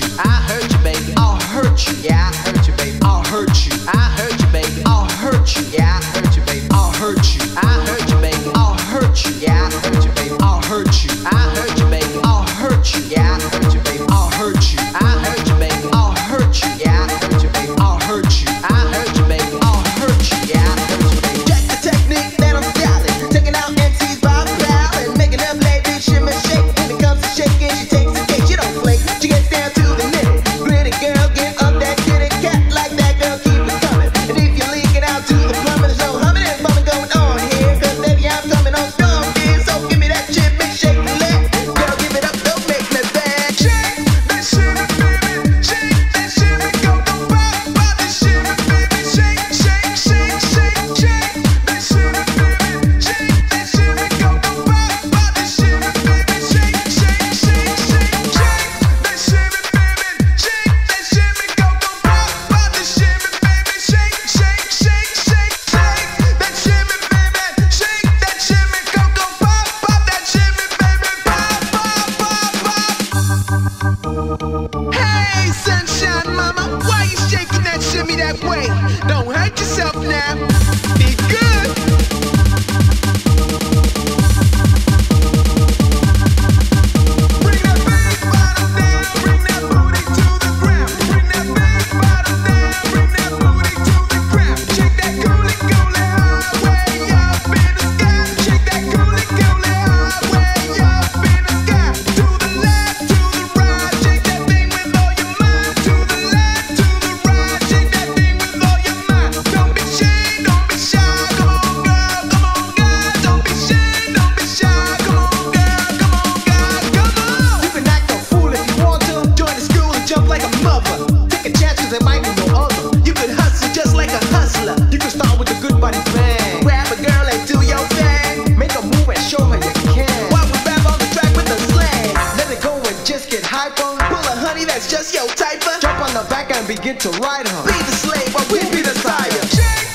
you. I heard you, baby. I'll hurt you. Yeah, I heard you, baby. I'll hurt you. I heard you, baby. I'll hurt you. Yeah, I heard you, baby. I'll hurt you. I heard you, baby. I'll hurt you. Yeah, I heard you, baby. I'll hurt you. I heard you, baby. I'll hurt you. Yeah, I heard you, baby. I'll hurt you. I heard you, baby. I'll hurt you. Yeah, I heard you, baby. I'll hurt you. I heard you, baby. I'll hurt you. Yeah, I heard you, baby. Check the technique that I'm styling, taking out MCs by the pal and making them ladies shimmy shake. When it comes to shaking, she takes the cake. She don't flake. She gets down to the nitty. Gritty girl, get up that kitty cat like that girl, keep it coming. And if you're leaking out to the plumbing, there's no humming and bumming going on here. Cause baby, I'm coming on strong here. So give me that shimmy shake the leg. Girl, give it up, don't make me bad. Shake that shimmy, baby. Shake that shimmy, go go pop, pop that shimmy, baby. Shake, shake, shake, shake, shake that shimmy, baby. Shake that shimmy, go go pop, pop that shimmy, baby. Shake, shake, shake, shake, shake that shimmy, baby. Shake that shimmy, go go pop, pop that shimmy, baby. Shake, shake, shake, shake, shake that shimmy, baby. Shake that shimmy, go go pop, pop that shimmy, baby. Pop, pop, pop, pop. Hey, sunshine mama, why you shaking that shimmy that way? Don't hurt yourself now. Be good. Bring that big bottom down, bring that booty to the ground. Bring that big bottom down, bring that booty to the ground. Shake that coolie coolie high way up in the sky. Shake that coolie coolie high way up in the sky. To the left, to the right, shake that thing with all your mind. To the left, to the right, shake that thing with all your mind. Don't be shy, don't be shy. Come on, girl, come on, girl. Don't be shy, don't be shy. Come on, girl, come on, girl, come on. You can act a fool if you want to. Join the school and jump like a mother. Take a chance 'cause there might be no other. You could hustle just like a hustler. You can start with a good body bang. Grab a girl and do your thing. Make a move and show her you can. While we rap on the track with the slang, let it go and just get hyper. Pull a honey that's just your type. Jump on the back and begin to ride her. Be the slave while we be the sire. Shake